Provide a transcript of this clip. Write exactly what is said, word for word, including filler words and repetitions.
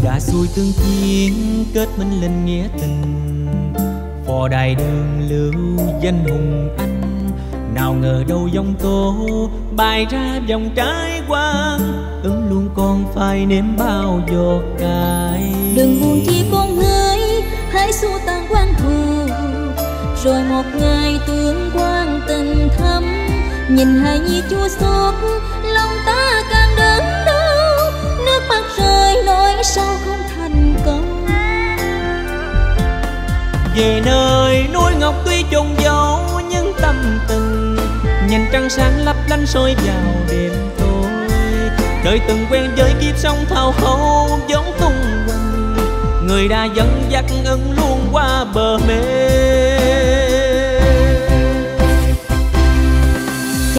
đã xuôi tương chiến kết minh linh nghĩa tình, phò đài đường lưu danh hùng anh. Nào ngờ đâu giông tố bài ra vòng trái qua, ứng luôn con phải nếm bao giọt cay. Đừng buồn chi con ơi, hãy xua tan quan thù, rồi một ngày tương quan tình thắm. Nhìn hài nhi chua xót, lòng ta càng đớn đau, nước mắt rơi nỗi sâu không thành công. Về nơi núi ngọc tuy chôn giấu nhưng tâm tình, nhìn trăng sáng lấp lánh soi vào đêm tối. Đời từng quen với kiếp sống thao khâu giống tung quanh, người đã dẫn dắt ưng luôn qua bờ mê.